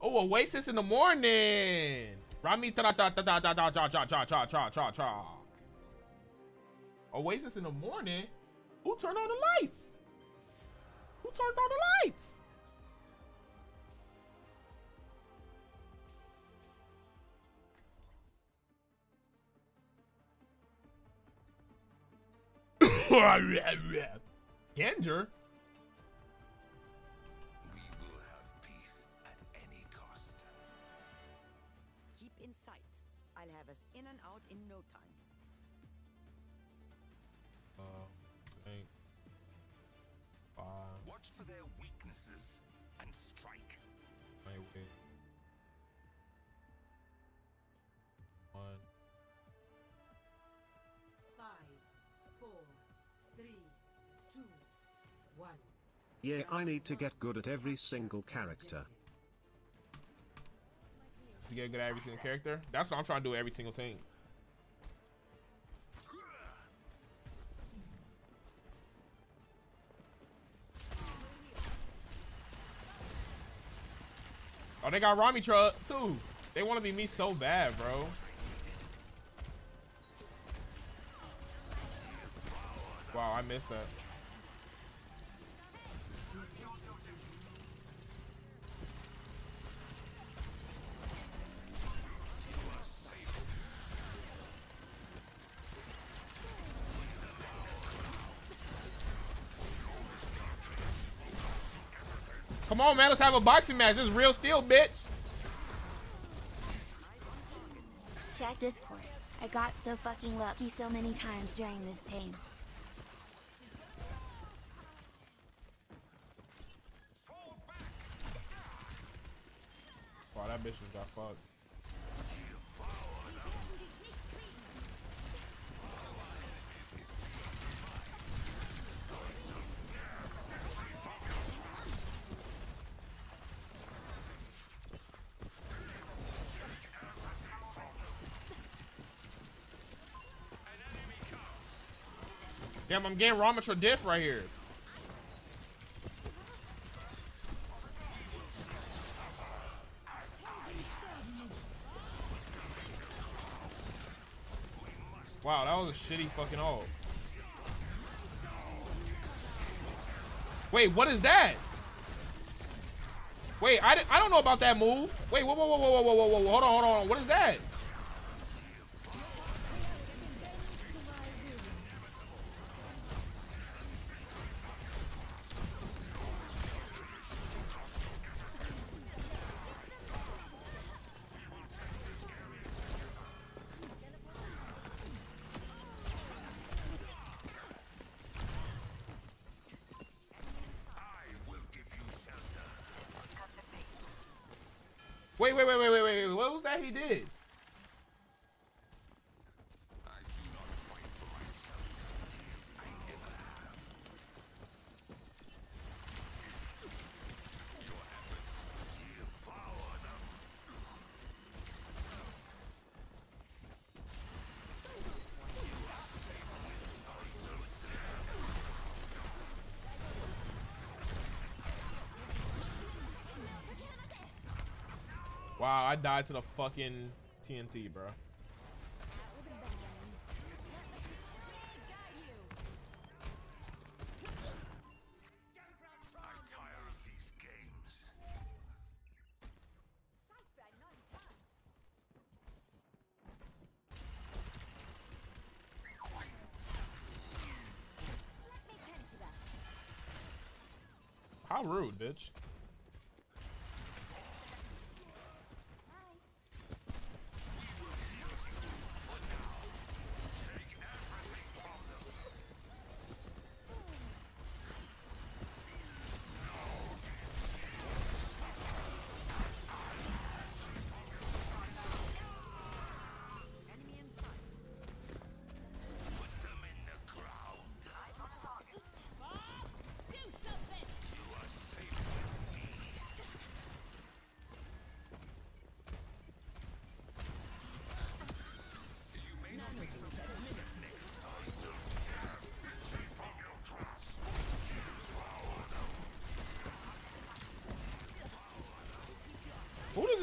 Oh, Oasis in the morning. Rami ta ta ta ta ta ta cha cha cha cha cha cha cha. Oasis in the morning. Who turned on the lights? Who turned on the lights? Genjer? We will have peace at any cost. Keep in sight. I'll have us in and out in no time. Watch for their weaknesses and strike. Wait. 1. 5, 4, 3, 2, 1. Yeah, I need to get good at every single character. To get good at every single character? That's what I'm trying to do every single thing. Oh, they got Rami truck too. They want to be me so bad, bro. Wow, I missed that. Come on, man. Let's have a boxing match. This is real steel, bitch. Check Discord. I got so fucking lucky so many times during this game. Wow, that bitch just got fucked. Damn, I'm getting Ramatra diff right here. Wow, that was a shitty fucking ult. Wait, what is that? Wait, I don't know about that move. Wait, whoa, hold on. What is that? Wait. What was that he did? Wow, I died to the fucking TNT, bro. I tire of these games. How rude, bitch.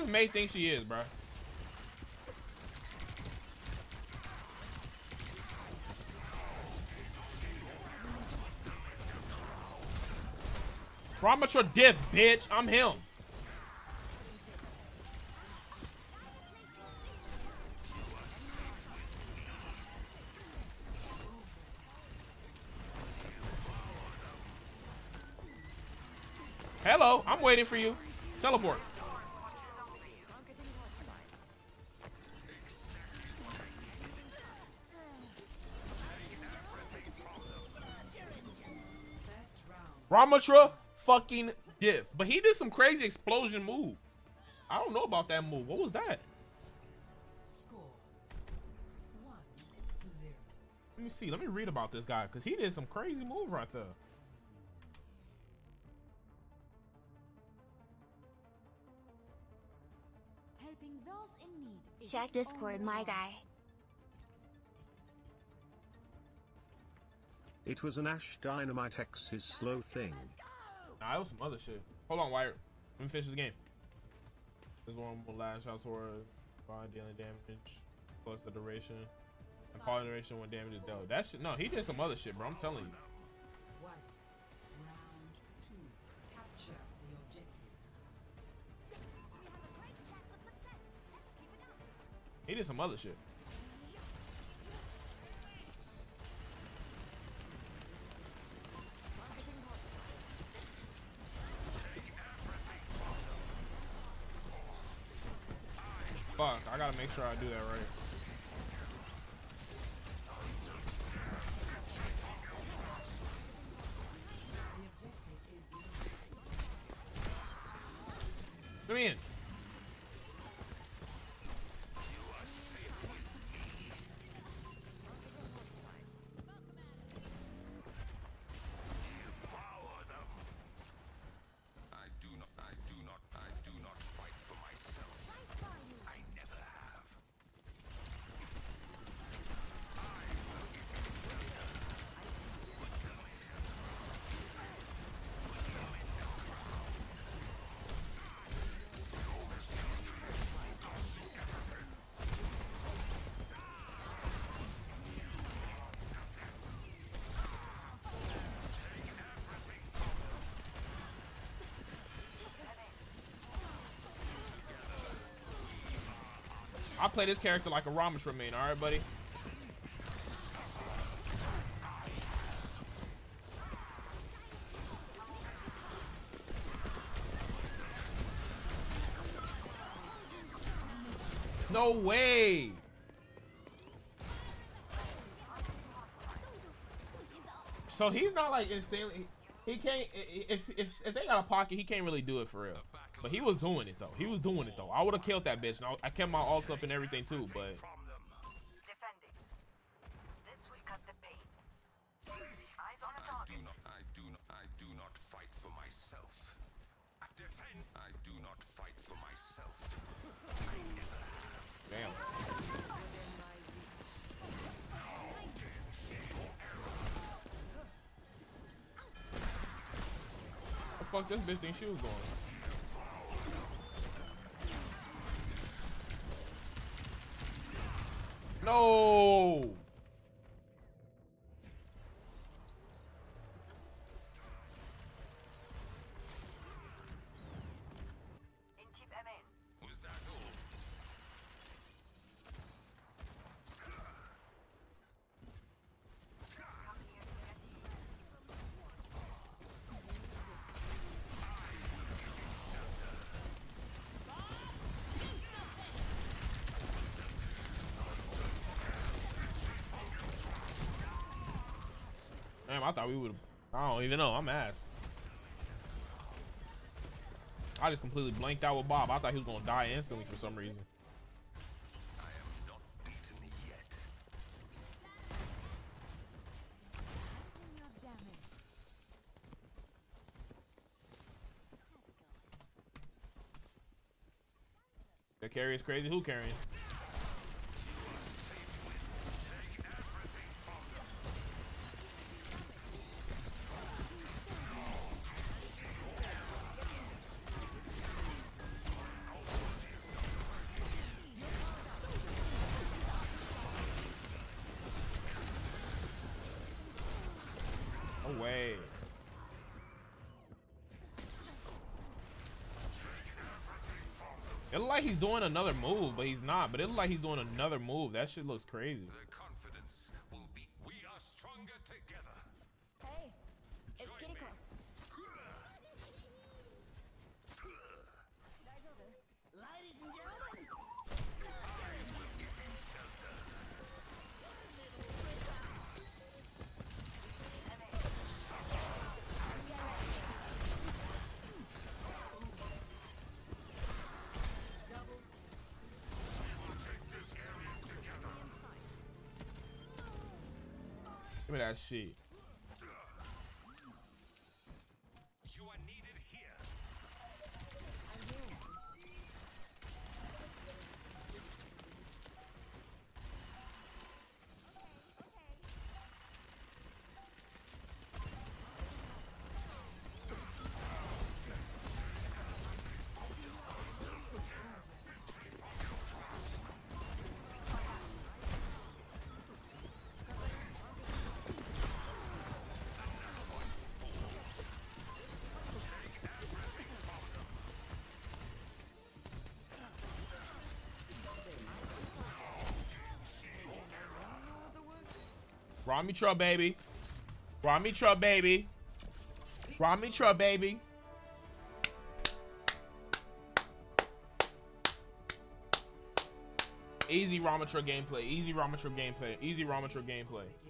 does Mei think she is, bro? Promise your diff, bitch. I'm him. Hello, I'm waiting for you. Teleport. Ramatra fucking diff. But he did some crazy explosion move. I don't know about that move. What was that? Score 1-0. Let me see. Let me read about this guy because he did some crazy move right there. Helping those in need. Check Discord, my guy. It was an Ash Dynamite X his slow thing. Nah, it was some other shit. Hold on, Wire. Let me finish this game. This one will last out for 5 daily damage plus the duration and power duration when damage is dealt. That shit. No, he did some other shit, bro. I'm telling you. One. Round 2. Capture the objective. He did some other shit. Fuck, I gotta make sure I do that right. Come in. I do not fight for myself. I never have. I play this character like a Ramatra main, alright, buddy? No way! So he's not like insanely. He can't. If they got a pocket, he can't really do it for real. But he was doing it though. He was doing it though. I would have killed that bitch. And I kept my ults up and everything too. But Defending. This will cut the pain. Eyes on a target. I do not fight for myself. Defend. I do not fight for myself. I never have. damn. The fuck this bitch think she was going? No. In Chief MN. Was that all? Damn, I thought we would. I don't even know. I'm ass. I just completely blanked out with Bob. I thought he was gonna die instantly for some reason. I am not beaten yet. The carry is crazy. Who carrying? It look like he's doing another move, but he's not. But it look like he's doing another move. That shit looks crazy. The confidence will be. We are stronger together. Hey, it's Join me. Kiriko. Ladies and gentlemen. Give me that shit. You are needed here. Ramitra, baby. Ramitra, baby. Ramitra, baby. Easy Ramitra gameplay. Easy Ramitra gameplay. Easy Ramitra gameplay.